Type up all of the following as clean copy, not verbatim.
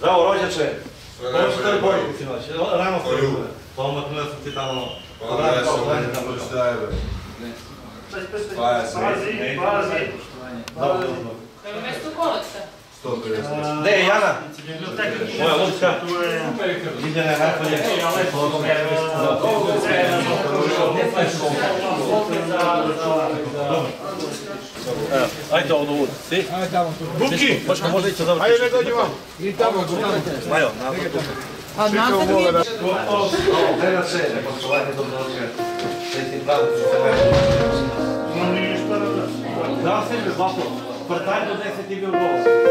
Zdravo, rođače. Ovo što je bolje, sinoć. Rano ste ljubile. Pa onda sam ti tamo... Evo mesto kolokta. 150. Gde je Jana? Moja lučka. Vidjena je napolje. Ajde ovdje uvod. Si? Ajde tamo. Buki! Možda ići dobro. Ajde ne dođi vam. I tamo. Majo, nazad tu. A nazad nije? Treba se, poštovanje dobrodošle. Sretni praznici se vrati. No nije šta da da. Da se mi, bapo. Prtaj do 10 je bio gol.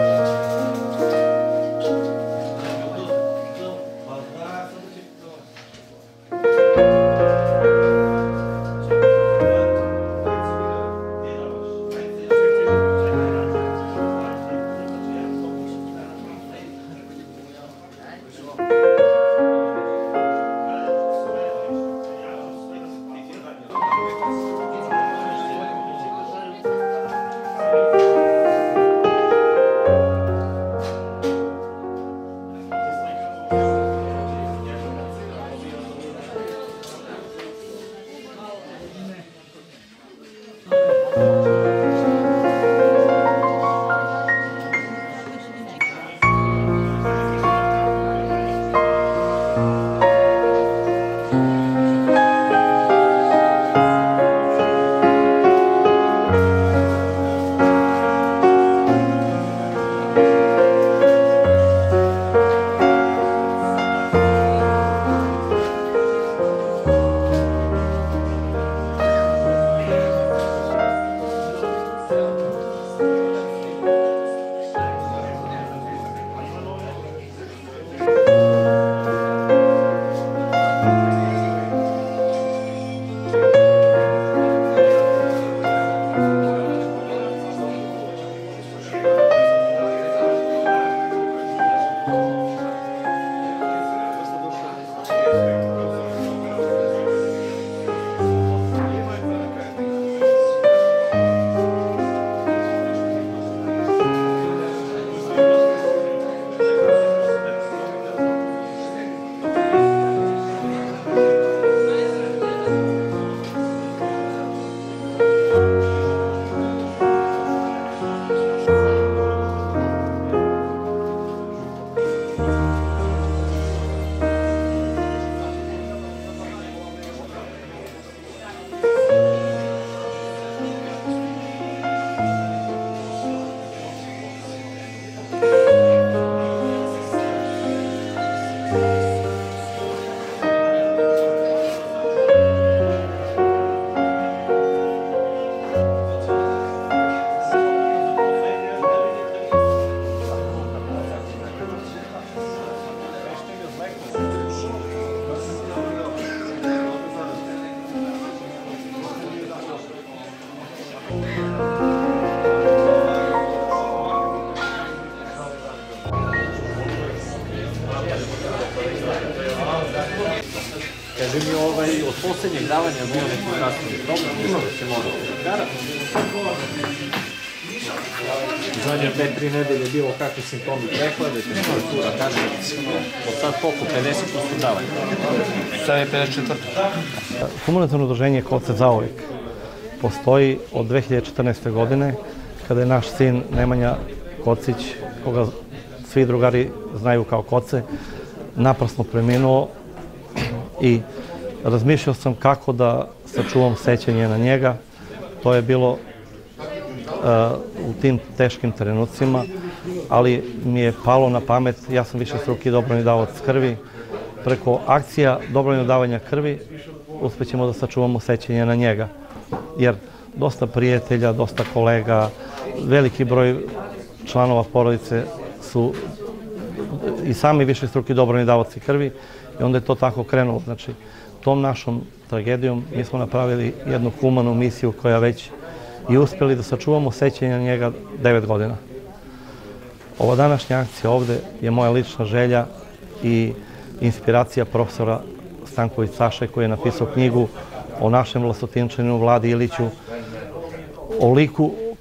Kaži mi od posljednjeg davanja bio neki zdravstveni problem, mislim da će morati prekarati. Zadnje 2-3 nedelje bilo kakvi simptomi prehlade, temperatura, kašalj, od sad koliko, 50% davanja. Sad je 54. Humanitarno udruženje Koce zauvijek postoji od 2014. godine, kada je naš sin Nemanja Kocić, koga svi drugari znaju kao Koce, naprasno preminuo i razmišljao sam kako da sačuvam sećanje na njega. To je bilo u tim teškim trenucima, ali mi je palo na pamet, ja sam višestruki dobrovoljni davac krvi, preko akcija dobrovoljnog davanja krvi uspećemo da sačuvamo sećanje na njega. Jer dosta prijatelja, dosta kolega, veliki broj članova porodice su i sami višestruki dobrovoljni davaci krvi i onda je to tako krenulo. Znači, tom našom tragedijom mi smo napravili jednu humanu misiju koja već i uspjeli da sačuvamo sećanje na njega 9 godina. Ova današnja akcija ovde je moja lična želja i inspiracija profesora Stanković Saše koji je napisao knjigu o našem Vlasotinčaninu Vladi Iliću, o liku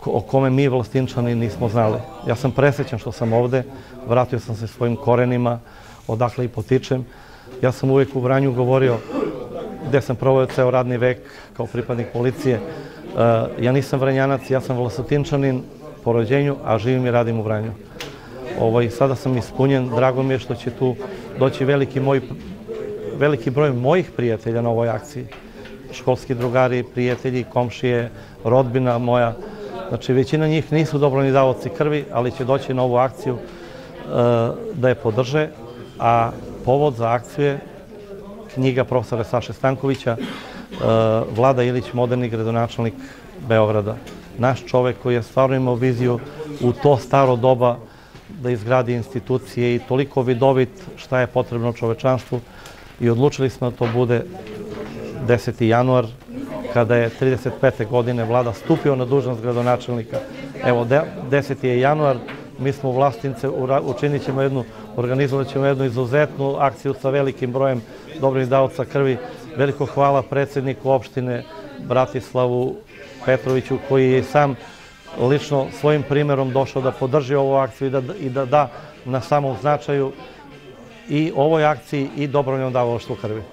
o kome mi Vlastinčani nismo znali. Ja sam presrećan što sam ovde, vratio sam se svojim korenima, odakle i potičem. Ja sam uvijek u Vranju govorio, gde sam proveo ceo radni vek kao pripadnik policije. Ja nisam Vranjanac, ja sam Vlasotinčanin po rođenju, a živim i radim u Vranju. Sada sam ispunjen, drago mi je što će tu doći veliki broj mojih prijatelja na ovoj akciji. Školski drugari, prijatelji, komšije, rodbina moja. Znači, većina njih nisu dobrovoljni davaoci krvi, ali će doći na ovu akciju da je podrže, a povod za akciju je knjiga profesora Saše Stankovića, Vlada Ilić, moderni gradonačelnik Beograda. Naš čovek koji je stvarno imao viziju u to staro doba da izgradi institucije i toliko vidovit šta je potrebno čovečanstvu i odlučili smo da to bude 10. januar, kada je 35. godine Vlada stupio na dužnost gradonačelnika. Evo, 10. je januar, mi smo u Vlastince, organizovat ćemo jednu izuzetnu akciju sa velikim brojem dobrih davaoca krvi. Veliko hvala predsjedniku opštine Bratislavu Petroviću, koji je sam lično svojim primjerom došao da podrži ovu akciju i da da na samom značaju i ovoj akciji i dobrovoljnom davaoštvu krvi.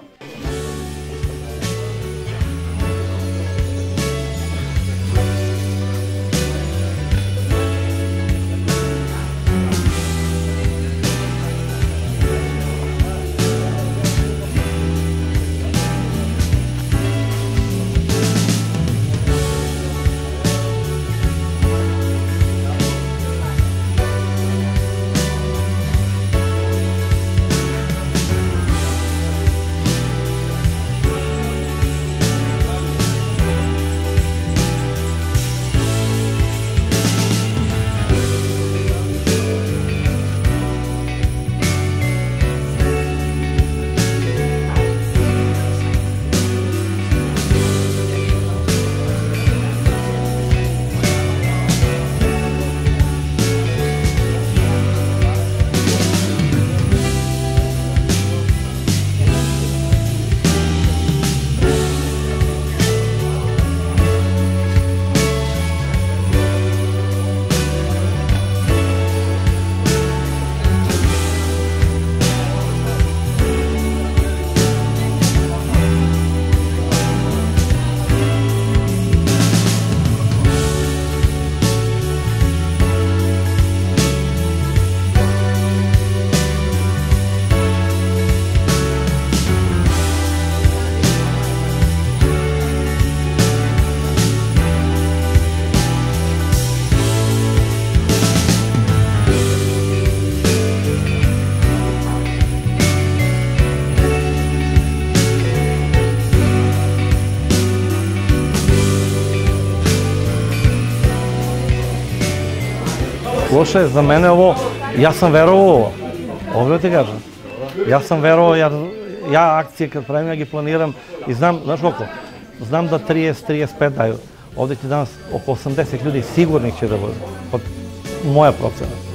Slušaj, za mene ovo, ja sam verovao ovo ti kažem. Ja sam verovao, jer ja akcije kad pravim, ja gi planiram i znam, znaš koliko, znam da 30-35 daju. Ovdje će danas oko 80 ljudi sigurnih će da bude, moja procena.